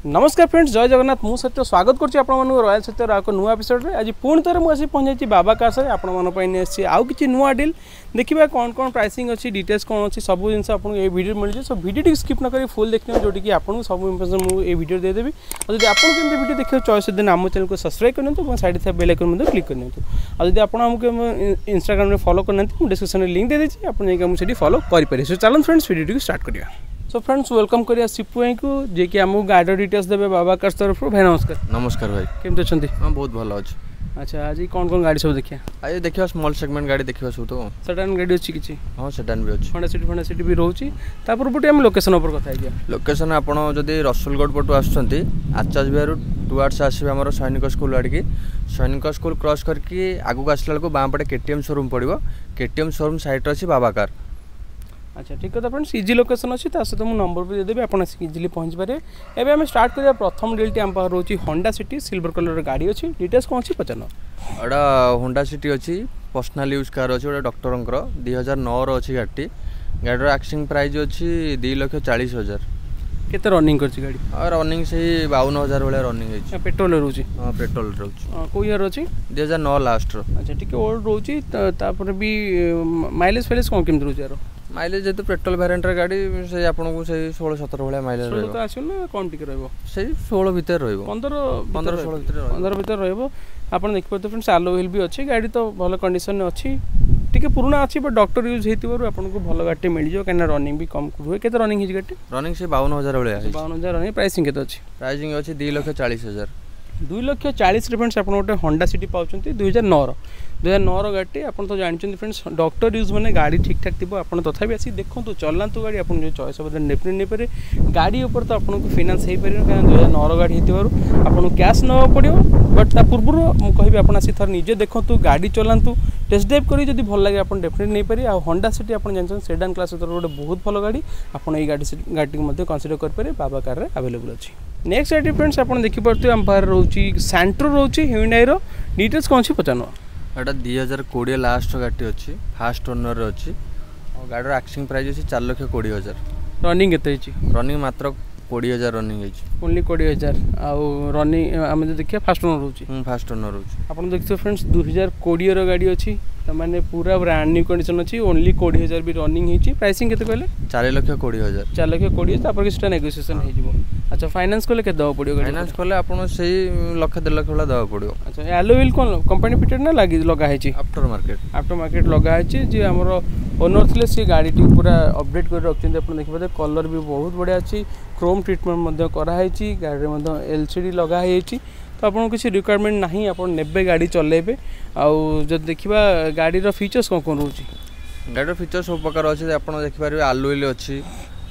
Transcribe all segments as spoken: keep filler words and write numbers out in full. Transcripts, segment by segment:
नमस्कार फ्रेंड्स, जय जगन्नाथ। मु सत्य स्वागत करुच्ची आपण रॉयल सत्यर एक नुआ एपिसोड रे। आज पुणी थोड़े मुझे पहुंची बाबा कार्स आपसी आउ कि नुआ डील देखा कौन कौन प्राइसिंग अच्छी डिटेल्स कौन अच्छी सब जिन आपको ये वीडियो मिल जाए। सो वीडियो स्किप न करी फुल देखने जोटी कि आपको सब इनफॉरमेशन मुझे वीडियो देदेवी। और जब आपको केमती वीडियो देखिए चॉइस दिन आम चैनल को सब्सक्राइब करनी साइड था बेल आइकन क्लिक करनी। और जब आप इंस्टाग्राम में फॉलो करना डिस्क्रिप्शन में लिंक दे दीजिए, आप फॉलो करेंगे। सो चलो फ्रेंड्स वीडियो स्टार्ट करिए। सो फ्रेंड्स वेलकम करिया सिपु भाई को जे कि आमको गाड़ी डिटेल्स देबे बाबा कार्स तरफ। भाई नमस्कार। नमस्कार भाई, केमते छंती? हां बहुत भलो अछि। अच्छा, आज कौन कौन गाड़ी सब देखिया? आज देखियो स्मॉल सेगमेंट गाड़ी देखियो सब तो सेडान गाड़ी अछि किछि? हां सेडान भी अछि, होंडा सिटी होंडा सिटी भी रहउछि। तापर बटे हम लोकेशन ऊपर कथा आइया। लोकेशन आपण जदी रसुलगढ़ पटु आछंती आचार्य बिहार टुवर्ड्स आसीबे हमर सैनिक स्कूल आड़ की सैनिक स्कूल क्रॉस करके आगु आसला को बाम पटे केटीएम शोरूम पड़िबो। केटीएम शोरूम साइड रे अछि बाबा कार। अच्छा ठीक है फ्रेंड्स, इजी लोकेशन अच्छी सहित मुझे नंबर भी देदेवी, आप इजिली पहुँच पारे। एवं आम स्टार्ट करिया प्रथम डील टी आम पाखर रोची होंडा सिटी सिल्वर कलर गाड़ी अच्छी। डिटेल्स कौन अच्छी पचार? एटा होंडा सिटी अच्छी पर्सनल यूज कार अच्छी, गोटे डॉक्टर दुई हजार नौ रही गाड़ी। गाड़ी आक्सिंग प्राइस अच्छी दुई लक्ष चालीस हजार। केते रनिंग करछि गाड़ी? रनिंग से बावन हजार भाई रनिंग है। पेट्रोल रोची? हाँ पेट्रोल रोची। को ईयर अच्छी? दुई हजार नौ लास्ट रो। अच्छा ठीक है, ओल्ड रोची। तापर भी माइलेज फाइलेज कौन केमती रोची यार? माइलेज जेतु पेट्रोल वेरिएंट रे गाड़ी से आपन को से सोलह सत्रह वाला माइलेज रहबो। तो आछो ना कम टिके रहबो? से सोलह भीतर रहबो। पंद्रह पंद्रह सोलह भीतर पंद्रह भीतर रहबो। आपन देख पड़ते फ्रेंड्स आलो व्हील भी अच्छी। गाड़ी तो भलो कंडीशन में अच्छी, टिके पुराना अच्छी बट डॉक्टर यूज हेतिबारु आपन को भलो गाड़ी मिल जो। कना रनिंग भी कम हुए। केते रनिंग हिज गाड़ी? रनिंग से बावन हजार वाला है। बावन हजार रनिंग। प्राइसिंग केते अछि? प्राइसिंग अछि दो लाख चालीस हजार। दो लाख चालीस रे फ्रेंड्स आपन गोटे होंडा सिटी पाउचंती दुई हजार नौ रो। दुई हजार नौ रो गाड़ी आपन तो जानछन फ्रेंड्स डॉक्टर यूज माने गाड़ी ठीक ठाक थिबो। आपन तथापि आसी देखंतु चलांतु गाड़ी आपन जो चॉइस अब डेफिनेट नै पारे। गाड़ी ऊपर तो आपन को फाइनेंस हे पारे कारण दुई हजार नौ रो गाड़ी हेतिबारु आपन कैश न पड़ियो। बट ता पूर्वरु मु कहबी आपन आसी थर निजे देखंतु गाड़ी चलांतु टेस्ट ड्राइव करी जदी भल लागे आपन डेफिनेट नै पारे। आ होंडा सिटी आपन जानछन सेडान क्लास तर गोटे बहुत भलो गाड़ी। आपन ए गाड़ी गाड़ी को मध्ये कंसीडर कर पारे। बाबा कार रे अवेलेबल अछि। नेक्स्ट गाड़ी फ्रेंड्स आपन देखि परतु हम बाहर रहउची सेंट्रो रहउची Hyundai रो। डिटेल्स कोन छी पचानो? एटा दो हजार बीस लास्ट गाड़ी अछि, फास्ट ओनर रे अछि। और गाड़ी रो एक्सिंग प्राइस अछि चार लाख बीस हजार। रनिंग केते अछि? रनिंग मात्र बीस हजार रनिंग अछि। ओनली बीस हजार। आ रनिंग हम जे देखिया फास्ट ओनर रहउची। हम फास्ट ओनर रहउची। आपन देखियो फ्रेंड्स दो हजार बीस रो गाड़ी अछि। त माने पूरा ब्रांड न्यू कंडीशन अछि। ओनली बीस हजार भी रनिंग हिची। प्राइसिंग केते कहले? चार लाख बीस हजार। चार लाख बीस तापर किछटा नेगोशिएशन हे जिवो। अच्छा फाइनेंस कोले के दव पड़ियो? फाइनेंस कोले आपन सही लाख डेढ़ लाख वाला दव पड़ियो। अच्छा एलो व्हील कोन कंपनी फिटेड ना लागी लगा है छी? After market. आफ्टर मार्केट लगा है छी। जे हमरो ओनर थिले से गाड़ी टी पूरा अपडेट कर रखछन। आपन देखि पते कलर भी बहुत बढ़िया अछि। क्रोम ट्रीटमेंट मध्ये करा है छी। गाड़ी मध्ये एलसीडी लगा है छी। तो आपन किसी रिक्वायरमेंट नहीं, आपन नेबे गाड़ी चलेबे। आउ जब देखिबा गाड़ी रो फीचर्स कोन कोन रहउची? गाड़ी रो फीचर्स सब प्रकार अछि। आपन देखि पारबे आलो व्हील अछि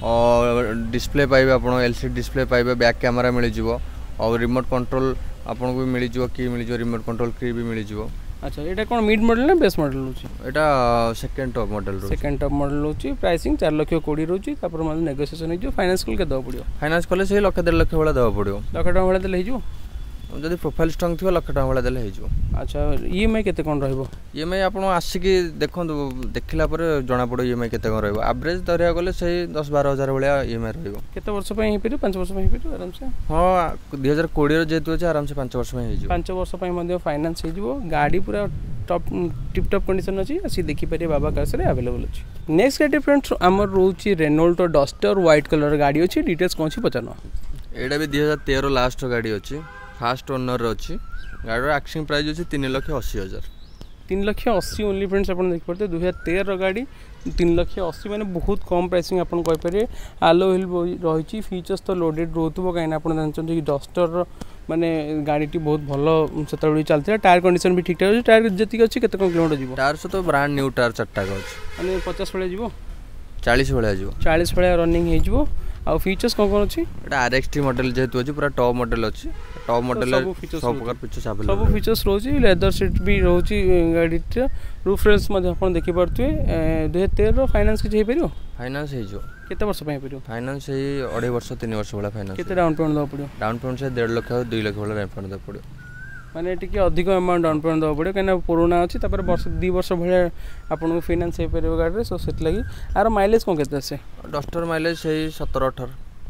और डिस्प्ले पाइबे। आपन एलसीडी डिस्प्ले पाइबे। बैक कैमरा मिल जिवो और रिमोट कंट्रोल आपन को मिल जिवो। की मिल जिवो रिमोट कंट्रोल की भी मिल जिवो। अच्छा एटा कोन मिड मॉडल ना बेस मॉडल होची? एटा सेकंड टॉप मॉडल रो। सेकंड टॉप मॉडल होची। प्राइसिंग चार लाख बीस रहउची। तापर मतलब नेगोशिएशन हे जो। फाइनेंस कोल के दव पड़ियो? फाइनेंस कोले से लाख डेढ़ लाख वाला दव पड़ियो। लाख टका वाला देले हे जो। जदि प्रोफाइल स्ट्रांग थियो लाख टका वाला देले हे जो। अच्छा ईएमआई केते कोन रहइबो? ईएमआई आपन आसी देखंतु देखिला पर जणा पड़ो ईएमआई केते कोन रहइबो। एवरेज धरिया गले से दस बारह हजार वाला ईएमआई रहइबो। केते वर्ष पय हे पिरो? पाँच वर्ष पय हे पिरो आराम से? हां दो हजार बीस रो जेतु छै आराम से पाँच वर्ष पय हे जो। पाँच वर्ष पय मध्ये फाइनेंस हे जिवो। गाड़ी पूरा टॉप टिप टॉप कंडीशन अछि। आसी देखि पारे बाबा कार्स रे अवेलेबल अछि। नेक्स्ट गाड़ी फ्रेंड्स हमर रहउची रेनॉल्ट डस्टर व्हाइट कलर गाड़ी अछि। डिटेल्स कोन छी पचानो? एडा भी दो हजार तेरह लास्ट गाड़ी अछि। फास्ट ओनर अच्छी। गाड़ी रो एक्सिंग प्राइस अच्छी तीन लाख अस्सी हजार। तीन लाख अस्सी ओनली फ्रेंड्स आपन देख पड़ते। दो हजार तेरह गाड़ी तीन लाख अस्सी माने बहुत कम प्राइसिंग आपन कहि पारे। आलो व्हील रहिची। फीचर्स तो लोडेड रहतबो काइन आपन जानछन कि डस्टर माने गाड़ी टी बहुत भलो सेतबडी चलते। टायर कंडीशन भी ठीक ठाक अछि। टायर जति अछि केते कोन किलोमीटर जिवो? टायर से तो ब्रांड न्यू टायर चारटा अछि। माने पचास वाला जिवो? चालीस वाला जिवो। चालीस वाला रनिंग हे जिवो। आ फीचर्स कोन कोन अछि? एटा आरएक्सटी मॉडल जेतु अछि पूरा टॉप मॉडल अछि। टॉप मॉडल सब प्रकार फीचर्स अवेलेबल। सब फीचर्स रोची। लेदर सीट भी रोची गाड़ी टे। रूफ रेल्स मध्ये आपण देखि परतुए। दो हजार तेरह रो फाइनेंस किछ हे परियो? फाइनेंस हे जो। केते वर्ष पय परियो? फाइनेंस हे अढ़ाई वर्ष तीन वर्ष वाला फाइनेंस। केते डाउन पेमेंट दो पड़ियो? डाउन पेमेंट से डेढ़ लाख दो लाख वाला डाउन पेमेंट दो पड़ियो। माने टिके अधिक अमाउंट डाउन पेमेंट दो पड़ियो कना पुराना अछि। तापर वर्ष दो वर्ष भले आपण को फाइनेंस हे परियो गाड़ी रे। सो सेट लागि आरो माइलेज कोन केते आसे? डस्टर माइलेज सही सत्रह अठारह।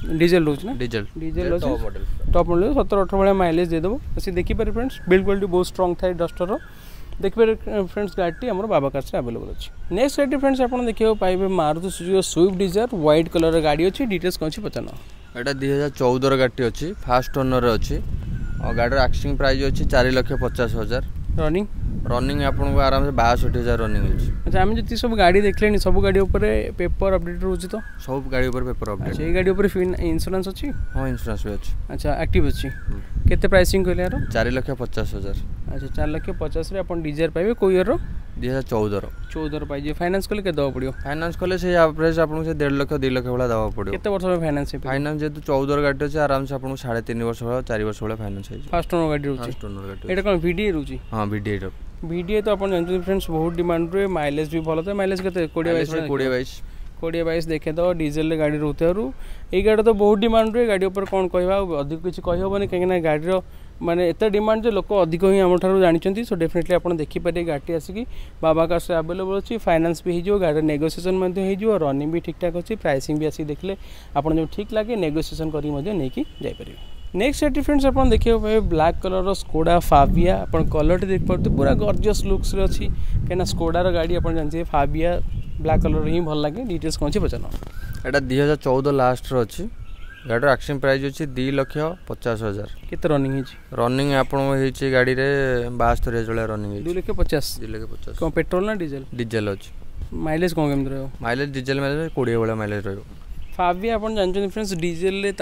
डीजल रोच ना डीजल डीजल टॉप रोच मॉडल टॉप मॉडल सतर अठर भाई माइलेज देदेव अच्छी देखिपारे फ्रेंड्स बिल्ड क्वालिटी बहुत स्ट्रंग थाए डस्टर देखिए फ्रेंड्स गाड़ी आम बाबा कार्स अवेलेबल अच्छी नेक्स्ट गाड़ी फ्रेंड्स आप देखा पाइबे Maruti Suzuki Swift Dzire white colour गाड़ी अच्छी डिटेल्स कौन अच्छी पचाना एटा दुई हजार चौदह गाड़ी अच्छी फास्ट ओनर अच्छी और गाड़ी आक्सिंग प्राइस अच्छी चार लक्ष पचास हजार रनिंग रनिंग आपको आराम से बासठ हजार रनिंग अच्छी अच्छा आम जी सब गाड़ी देखले सब गाड़ी ऊपर पेपर अपडेट रोचे तो सब गाड़ी ऊपर पेपर अपडेट ये गाड़ी ऊपर इंश्योरेंस अच्छी हाँ इंश्योरेंस भी अच्छी अच्छा एक्टिव अच्छी केते प्राइसिंग कहले यार चार लक्ष पचास हजार अच्छा चार लक्ष पचास अपन डिजायर पाइबे कोई ईयर दुई हजार चौदह चौदह पाइजे फाइनान्स कले के दवा पड़ो फाइनान्स कले से एवरेज आपको से डेढ़ लक्ष दुई लक्ष भाई दवा पड़ो केते वर्ष में फाइनान्स फाइनान्स जेहेतु चौदह गाड़ी अच्छे आराम से आपको साढ़े तीन वर्ष भाई चार वर्ष भाई फाइनान्स फास्ट ओनर गाड़ी रोचे फास्ट ओनर गाड़ी एटा कोन वीडीआई रोची हाँ वीडीआई वीडीआई तो अपन जानते फ्रेंड्स बहुत डिमांड रे माइलेज भी भल था माइलेज केते बीस बाईस कोड़े बाईस कोड़े बाईस देखे तो डीजेल गाड़ी रोते ये गाड़ी तो बहुत डिमांड रे गाड़ी ऊपर कौन कहवा अधिक किसी कही हेनी कहीं गाड़ी माने एत डिमांड जो लोक अधिक ही आम ठार जानते सो डेफिनेटली आप देखिपारे गाड़ी आसिक बाबा कार्स अवेलेबल अच्छी फाइनान्स भी हो गाड़ी नेगोसिएशन हो रनिंग भी ठीक ठाक अच्छी प्राइसिंग भी आसिक देखले आप जो ठीक लगे नेगोसिएशन करके जापर नेक्स्ट गाड़ी फ्रेंड्स आप देखिए पाए ब्लैक कलर स्कोडा फाबिया आप कलर देख पाते पूरा गॉर्जियस लुक्स रे अच्छी कहीं स्कोडार गाड़ी आप जानते फाबिया ब्लैक कलर ही भल लगे डिटेल्स कौन पचार एटा दुई हजार चौदह लास्ट अच्छी गाड़ी आक्सिंग प्राइस अच्छी दुई लक्ष पचास हजार केते रनिंग है रनिंग आपको गाड़ी में बास्तरी हजार रनिंग दुई लक्ष पचास दुई लक्ष पचास कौन पेट्रोल ना डीजल डीजेल अच्छी माइलेज कौन केमती रहो माइलेज डीजेल माइलेज कोड़े भाई माइलेज रही फाबिया आप जानते फ्रेंड्स डीजेल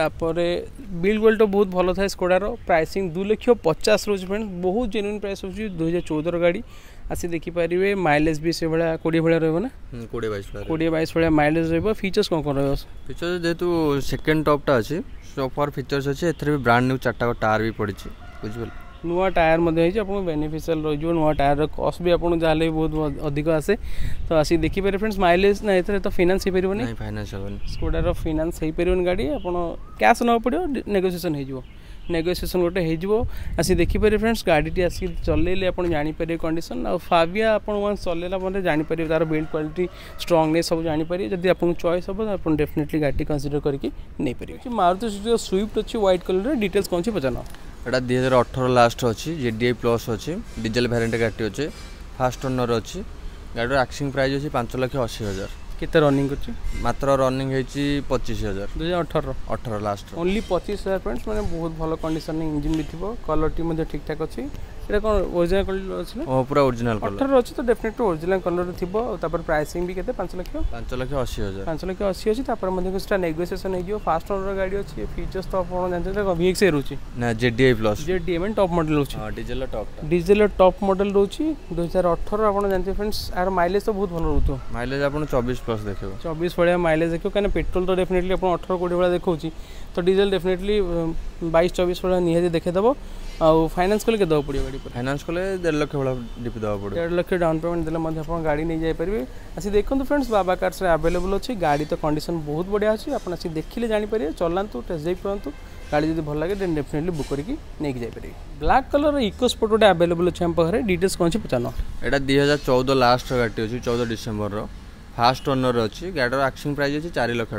बिल्ड क्वालिटी बहुत भल था स्कोडार प्राइसिंग दुई लक्ष पचास रोज फ्रेंड्स बहुत जेन्युइन प्राइस हो दुई हजार चौदह गाड़ी आसी देखिपारे माइलेज भी से भाया कोड़े भाया रहा ना कोड़े बैस कोड़े बैस भाया माइलेज रहा फीचर्स कौन कौन रहा फीचर्स जेहेतु सेकेंड टॉपटा अच्छी सोफार फीचर्स अच्छे एथरे भी ब्रांड न्यू चार्टा टायर भी पड़ी बुझे नुआ टायर आपको बेनिफिशियल रही नुआ टायर कस्ट भी आपको जहाँ भी बहुत अधिक आसे तो आसी देखिपारे फ्रेंड्स माइलेज ना ये तो फाइनान्स हो पारे फाइनान्स स्कोडार फाइनान्स हो पारे गाड़ी आप कैश ना पड़ो नेगोसिएशन हो नेगोसिएशन गोटे हो आसी देखिपारे फ्रेंड्स गाड़ी आसी चलेले आप जानीपर कंडीशन आ फाबिया आप चलेला मतलब जानीपर तार बिल्ड क्वालिटी स्ट्रंगनेस सब जानीपर जब आपको चॉइस हम आप डेफिनेटली गाड़ी कंसीडर करके नहीं पारे मारुति सुजुकी स्विफ्ट अच्छी व्हाइट कलर डिटेल्स कौन सी पचाना एटा दुई हजार अठर लास्ट अच्छी जेडीआई प्लस अच्छी डीजेल वेरिएंट गाड़ी अच्छे फास्ट ओनर अच्छी गाड़ी आक्सिंग प्राइस अच्छी पांच लक्ष अशी हजार केते रनिंग अच्छी मात्र रनिंग होती पच्चीस हजार दुई हजार अठर अठर लास्ट ओनली पच्चीस हजार फ्रेंड्स मैंने बहुत भल कंडीशन इंजिन भी थी कलर ठीक ठाक अच्छी ये कौन ओरिजिनल कलर अच्छी हाँ पूरा ओरिजिनल कलर अठर अच्छी तो डेफिनेटली ओरिजिनल कलर थी प्राइसिंग भी केते पांच लक्ष पांच लक्ष अशी हजार पांच लक्ष अशी अच्छी कुछ नेगोसिएशन हो फास्ट ओनर गाड़ी अच्छी फीचर्स तो आप जानते वीएक्स रोचे ना जेडीआई प्लस जेडीआई में टॉप मॉडल रोचे diesel top diesel top model रोचे दुई हजार अठर आप जानते फ्रेंड्स यार माइलेज तो बहुत भल रोथ माइलेज आप चौबीस प्लस देखो चौबीस भाया माइलेज देखो कहीं पेट्रोल तो डेफिनेटली आप अठर कोड़ी भाया देखा तो डीजेल डेफिनेटली बाईस चौबीस भाया निहाती देखेदेव आउ फाइनान्स कले के दवा पड़ो गाड़ी पर फाइनान्स कले डेढ़ लक्ष भाया डीपी दवा पड़ो डेढ़ लक्ष डाउन पेमेंट देले आप गाड़ी नहीं जापारे आसी देखो फ्रेंड्स बाबा कार्स अवेलेबल अच्छी गाड़ी तो कंडीशन बहुत बढ़िया अच्छी आप देखिले जानीपर चलातु टेस्ट ड्राइव करूँ गाड़ी जब भल लगे देन डेफिनेटली बुक करके नहीं जापारे ब्लैक कलर इको स्पोर्ट गोटे अवेलेबल अच्छे आम पाखे डिटेल्स कौन से पचार एटा दुई हजार चौदह लास्ट गाड़ी अच्छी चौदह डिसेम्बर फास्ट ओनर अच्छी गाड़ी आक्सिंग प्राइस अच्छी चार लक्ष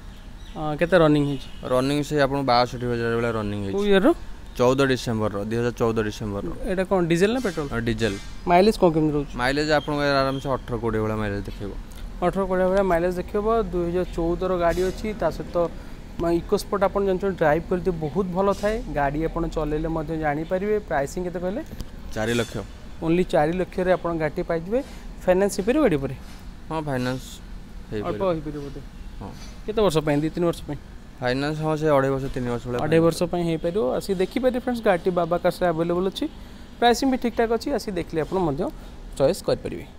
टका केते रनिंग रनिंग से आप बासठ हजार भाया रनिंग ईयर चौदह डिसेम्बर दुई हजार चौदह डिसेम्बर एटा कौन डीजेल ना पेट्रोल डीजेल माइलेज कौन केमती रोच माइलेज आप आराम से अठर कोड़े भाया माइलेज देखेब अठर कोड़े भाया माइलेज देखेब दुई हजार चौदह गाड़ी अच्छी सहित इको स्पोर्ट आप जानते ड्राइव करते बहुत भल थाए गाड़ी आप चलेले जानीपर प्राइसिंग केते कहले चार लक्ष ओनली चार लक्ष आप गाड़ी पाइबे फाइनान्स हो गाड़ी पर हाँ फाइनान्स अल्प हो बोधे हाँ केते वर्ष दुई तीन वर्ष फाइनान्स हाँ से अढ़ाई वर्ष तीन वर्ष अढ़ाई वर्ष हो पार आसी देखिपारे फ्रेंड्स गाड़ी बाबा कार्स अवेलेबल अच्छी प्राइसिंग भी ठीक ठाक अच्छी आसी देखले आप चॉइस करेंगे।